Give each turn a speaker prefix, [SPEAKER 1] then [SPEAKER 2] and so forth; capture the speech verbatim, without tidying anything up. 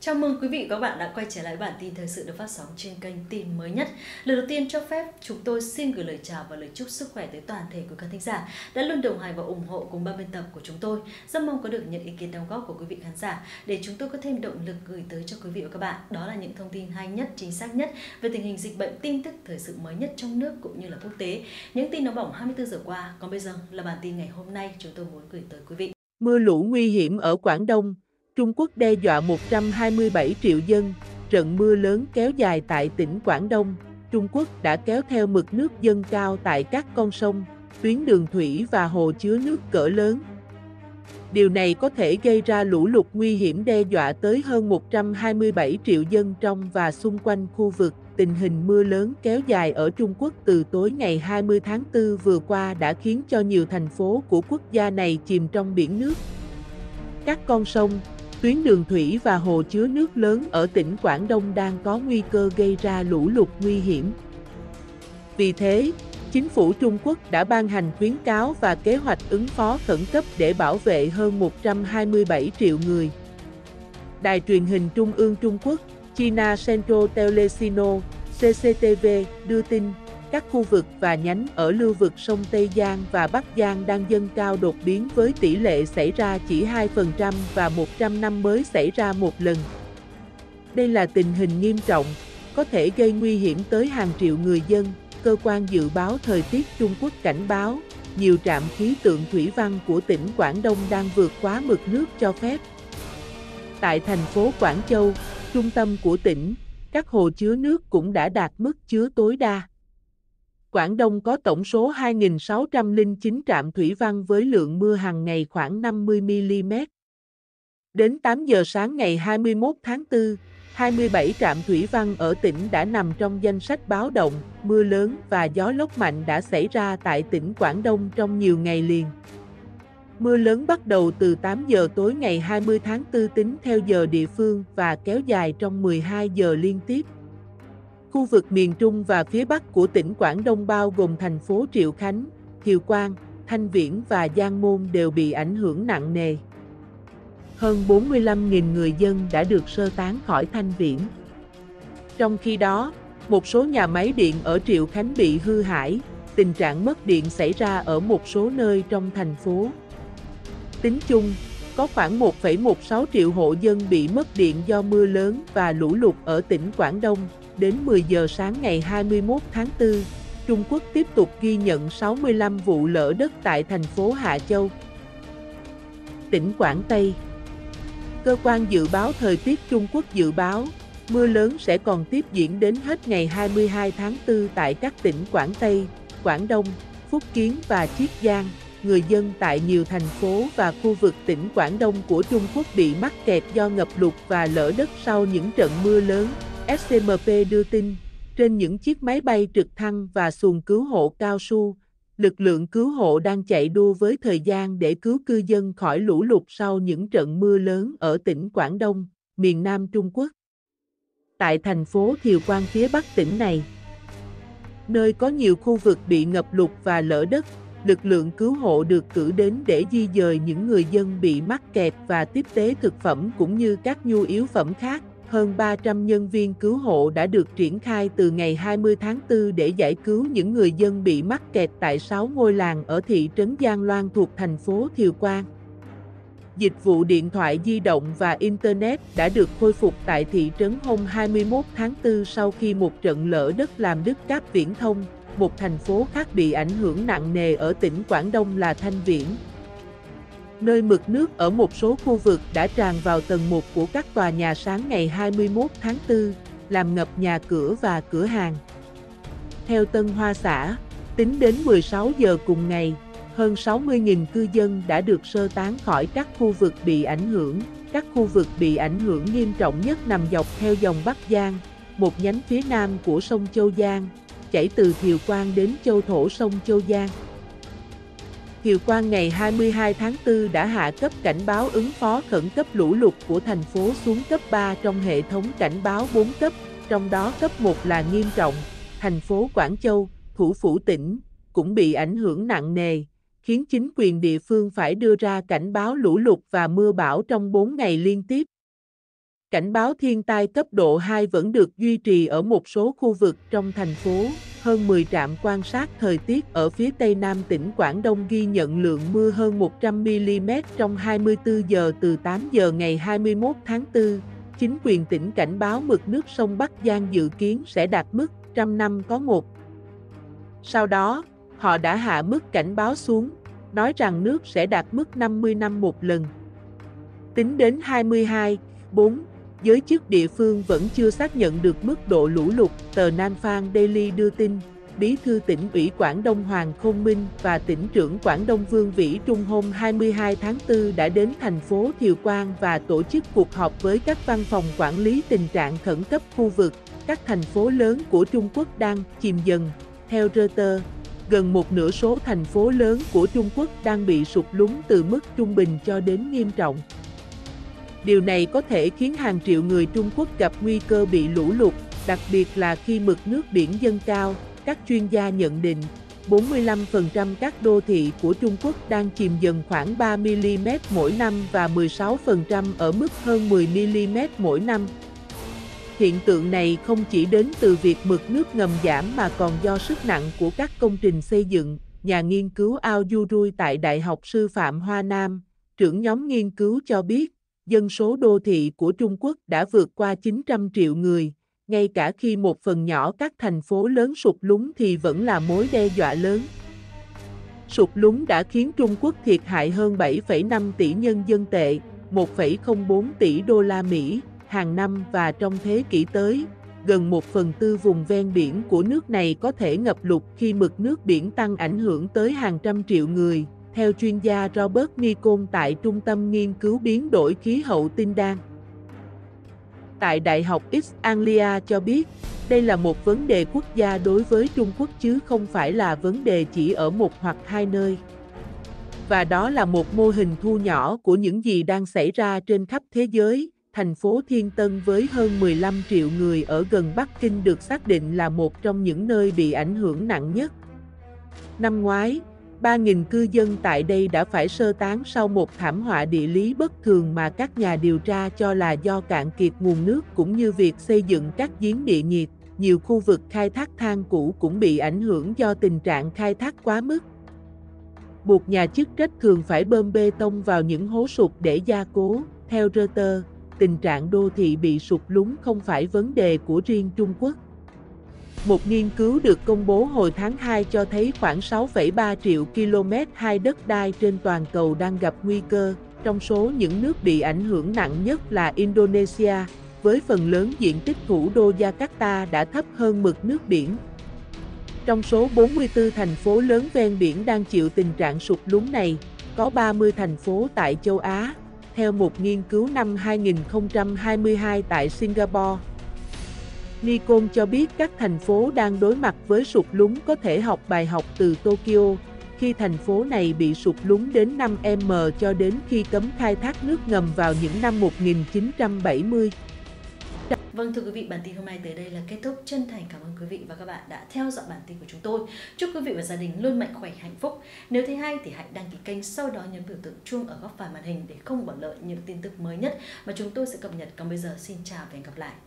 [SPEAKER 1] Chào mừng quý vị và các bạn đã quay trở lại bản tin thời sự được phát sóng trên kênh tin mới nhất. Lời đầu tiên cho phép chúng tôi xin gửi lời chào và lời chúc sức khỏe tới toàn thể quý khán thính giả đã luôn đồng hành và ủng hộ cùng ban biên tập của chúng tôi. Rất mong có được những ý kiến đóng góp của quý vị khán giả để chúng tôi có thêm động lực gửi tới cho quý vị và các bạn. Đó là những thông tin hay nhất, chính xác nhất về tình hình dịch bệnh, tin tức thời sự mới nhất trong nước cũng như là quốc tế. Những tin nóng bỏng hai mươi tư giờ qua. Còn bây giờ là bản tin ngày hôm nay chúng tôi muốn gửi tới quý vị.
[SPEAKER 2] Mưa lũ nguy hiểm ở Quảng Đông. Trung Quốc đe dọa một trăm hai mươi bảy triệu dân, trận mưa lớn kéo dài tại tỉnh Quảng Đông. Trung Quốc đã kéo theo mực nước dâng cao tại các con sông, tuyến đường thủy và hồ chứa nước cỡ lớn. Điều này có thể gây ra lũ lụt nguy hiểm đe dọa tới hơn một trăm hai mươi bảy triệu dân trong và xung quanh khu vực. Tình hình mưa lớn kéo dài ở Trung Quốc từ tối ngày hai mươi tháng tư vừa qua đã khiến cho nhiều thành phố của quốc gia này chìm trong biển nước. Các con sông, tuyến đường thủy và hồ chứa nước lớn ở tỉnh Quảng Đông đang có nguy cơ gây ra lũ lụt nguy hiểm. Vì thế, chính phủ Trung Quốc đã ban hành khuyến cáo và kế hoạch ứng phó khẩn cấp để bảo vệ hơn một trăm hai mươi bảy triệu người. Đài truyền hình Trung ương Trung Quốc, China Central Telecino, xê xê tê vê, đưa tin, các khu vực và nhánh ở lưu vực sông Tây Giang và Bắc Giang đang dâng cao đột biến với tỷ lệ xảy ra chỉ hai phần trăm và một trăm năm mới xảy ra một lần. Đây là tình hình nghiêm trọng, có thể gây nguy hiểm tới hàng triệu người dân. Cơ quan dự báo thời tiết Trung Quốc cảnh báo, nhiều trạm khí tượng thủy văn của tỉnh Quảng Đông đang vượt quá mực nước cho phép. Tại thành phố Quảng Châu, trung tâm của tỉnh, các hồ chứa nước cũng đã đạt mức chứa tối đa. Quảng Đông có tổng số hai nghìn sáu trăm lẻ chín trạm thủy văn với lượng mưa hàng ngày khoảng năm mươi mi-li-mét. Đến tám giờ sáng ngày hai mươi mốt tháng tư, hai mươi bảy trạm thủy văn ở tỉnh đã nằm trong danh sách báo động. Mưa lớn và gió lốc mạnh đã xảy ra tại tỉnh Quảng Đông trong nhiều ngày liền. Mưa lớn bắt đầu từ tám giờ tối ngày hai mươi tháng tư tính theo giờ địa phương và kéo dài trong mười hai giờ liên tiếp. Khu vực miền Trung và phía Bắc của tỉnh Quảng Đông bao gồm thành phố Triệu Khánh, Thiều Quang, Thanh Viễn và Giang Môn đều bị ảnh hưởng nặng nề. Hơn bốn mươi lăm nghìn người dân đã được sơ tán khỏi Thanh Viễn. Trong khi đó, một số nhà máy điện ở Triệu Khánh bị hư hại, tình trạng mất điện xảy ra ở một số nơi trong thành phố. Tính chung, có khoảng một phẩy mười sáu triệu hộ dân bị mất điện do mưa lớn và lũ lụt ở tỉnh Quảng Đông. Đến mười giờ sáng ngày hai mươi mốt tháng tư, Trung Quốc tiếp tục ghi nhận sáu mươi lăm vụ lở đất tại thành phố Hạ Châu, tỉnh Quảng Tây. Cơ quan dự báo thời tiết Trung Quốc dự báo, mưa lớn sẽ còn tiếp diễn đến hết ngày hai mươi hai tháng tư tại các tỉnh Quảng Tây, Quảng Đông, Phúc Kiến và Chiết Giang. Người dân tại nhiều thành phố và khu vực tỉnh Quảng Đông của Trung Quốc bị mắc kẹt do ngập lụt và lở đất sau những trận mưa lớn. ét em pê đưa tin, trên những chiếc máy bay trực thăng và xuồng cứu hộ cao su, lực lượng cứu hộ đang chạy đua với thời gian để cứu cư dân khỏi lũ lụt sau những trận mưa lớn ở tỉnh Quảng Đông, miền Nam Trung Quốc. Tại thành phố Thiều Quang phía Bắc tỉnh này, nơi có nhiều khu vực bị ngập lụt và lở đất, lực lượng cứu hộ được cử đến để di dời những người dân bị mắc kẹt và tiếp tế thực phẩm cũng như các nhu yếu phẩm khác. Hơn ba trăm nhân viên cứu hộ đã được triển khai từ ngày hai mươi tháng tư để giải cứu những người dân bị mắc kẹt tại sáu ngôi làng ở thị trấn Giang Loan thuộc thành phố Thiều Quang. Dịch vụ điện thoại di động và Internet đã được khôi phục tại thị trấn hôm hai mươi mốt tháng tư sau khi một trận lở đất làm đứt cáp viễn thông. Một thành phố khác bị ảnh hưởng nặng nề ở tỉnh Quảng Đông là Thanh Viễn, nơi mực nước ở một số khu vực đã tràn vào tầng một của các tòa nhà sáng ngày hai mươi mốt tháng tư, làm ngập nhà cửa và cửa hàng. Theo Tân Hoa xã, tính đến mười sáu giờ cùng ngày, hơn sáu mươi nghìn cư dân đã được sơ tán khỏi các khu vực bị ảnh hưởng. Các khu vực bị ảnh hưởng nghiêm trọng nhất nằm dọc theo dòng Bắc Giang, một nhánh phía nam của sông Châu Giang, chảy từ Thiều Quang đến Châu Thổ sông Châu Giang. Thiều Quang ngày hai mươi hai tháng tư đã hạ cấp cảnh báo ứng phó khẩn cấp lũ lụt của thành phố xuống cấp ba trong hệ thống cảnh báo bốn cấp, trong đó cấp một là nghiêm trọng. Thành phố Quảng Châu, thủ phủ tỉnh, cũng bị ảnh hưởng nặng nề, khiến chính quyền địa phương phải đưa ra cảnh báo lũ lụt và mưa bão trong bốn ngày liên tiếp. Cảnh báo thiên tai cấp độ hai vẫn được duy trì ở một số khu vực trong thành phố. Hơn mười trạm quan sát thời tiết ở phía tây nam tỉnh Quảng Đông ghi nhận lượng mưa hơn một trăm mi-li-mét trong hai mươi tư giờ từ tám giờ ngày hai mươi mốt tháng tư. Chính quyền tỉnh cảnh báo mực nước sông Bắc Giang dự kiến sẽ đạt mức trăm năm có một. Sau đó, họ đã hạ mức cảnh báo xuống, nói rằng nước sẽ đạt mức năm mươi năm một lần. Tính đến hai mươi hai tháng tư, giới chức địa phương vẫn chưa xác nhận được mức độ lũ lụt. Tờ Nam Phan Daily đưa tin, Bí thư tỉnh ủy Quảng Đông Hoàng Khôn Minh và tỉnh trưởng Quảng Đông Vương Vĩ Trung hôm hai mươi hai tháng tư đã đến thành phố Thiều Quang và tổ chức cuộc họp với các văn phòng quản lý tình trạng khẩn cấp khu vực. Các thành phố lớn của Trung Quốc đang chìm dần. Theo Reuters, gần một nửa số thành phố lớn của Trung Quốc đang bị sụt lún từ mức trung bình cho đến nghiêm trọng. Điều này có thể khiến hàng triệu người Trung Quốc gặp nguy cơ bị lũ lụt, đặc biệt là khi mực nước biển dâng cao. Các chuyên gia nhận định, bốn mươi lăm phần trăm các đô thị của Trung Quốc đang chìm dần khoảng ba mi-li-mét mỗi năm và mười sáu phần trăm ở mức hơn mười mi-li-mét mỗi năm. Hiện tượng này không chỉ đến từ việc mực nước ngầm giảm mà còn do sức nặng của các công trình xây dựng. Nhà nghiên cứu Ao Yurui tại Đại học Sư phạm Hoa Nam, trưởng nhóm nghiên cứu cho biết, dân số đô thị của Trung Quốc đã vượt qua chín trăm triệu người. Ngay cả khi một phần nhỏ các thành phố lớn sụt lún thì vẫn là mối đe dọa lớn. Sụt lún đã khiến Trung Quốc thiệt hại hơn bảy phẩy năm tỷ nhân dân tệ, một phẩy không bốn tỷ đô la Mỹ hàng năm và trong thế kỷ tới, gần một phần tư vùng ven biển của nước này có thể ngập lụt khi mực nước biển tăng ảnh hưởng tới hàng trăm triệu người, theo chuyên gia Robert Nicol tại Trung tâm Nghiên cứu Biến đổi Khí hậu Tinh Đan. Tại Đại học East Anglia cho biết, đây là một vấn đề quốc gia đối với Trung Quốc chứ không phải là vấn đề chỉ ở một hoặc hai nơi. Và đó là một mô hình thu nhỏ của những gì đang xảy ra trên khắp thế giới. Thành phố Thiên Tân với hơn mười lăm triệu người ở gần Bắc Kinh được xác định là một trong những nơi bị ảnh hưởng nặng nhất. Năm ngoái, ba nghìn cư dân tại đây đã phải sơ tán sau một thảm họa địa lý bất thường mà các nhà điều tra cho là do cạn kiệt nguồn nước cũng như việc xây dựng các giếng địa nhiệt. Nhiều khu vực khai thác than cũ cũng bị ảnh hưởng do tình trạng khai thác quá mức, buộc nhà chức trách thường phải bơm bê tông vào những hố sụt để gia cố. Theo Reuters, tình trạng đô thị bị sụt lún không phải vấn đề của riêng Trung Quốc. Một nghiên cứu được công bố hồi tháng hai cho thấy khoảng sáu phẩy ba triệu ki lô mét hai đất đai trên toàn cầu đang gặp nguy cơ. Trong số những nước bị ảnh hưởng nặng nhất là Indonesia, với phần lớn diện tích thủ đô Jakarta đã thấp hơn mực nước biển. Trong số bốn mươi tư thành phố lớn ven biển đang chịu tình trạng sụt lún này, có ba mươi thành phố tại châu Á, theo một nghiên cứu năm hai nghìn không trăm hai mươi hai tại Singapore. Nicol cho biết các thành phố đang đối mặt với sụt lún có thể học bài học từ Tokyo, khi thành phố này bị sụt lún đến năm mi-li-mét cho đến khi cấm khai thác nước ngầm vào những năm một nghìn chín trăm bảy mươi.
[SPEAKER 1] Vâng, thưa quý vị, bản tin hôm nay tới đây là kết thúc. Chân thành cảm ơn quý vị và các bạn đã theo dõi bản tin của chúng tôi. Chúc quý vị và gia đình luôn mạnh khỏe, hạnh phúc. Nếu thấy hay thì hãy đăng ký kênh, sau đó nhấn biểu tượng chuông ở góc phải màn hình để không bỏ lỡ những tin tức mới nhất mà chúng tôi sẽ cập nhật. Còn bây giờ xin chào và hẹn gặp lại.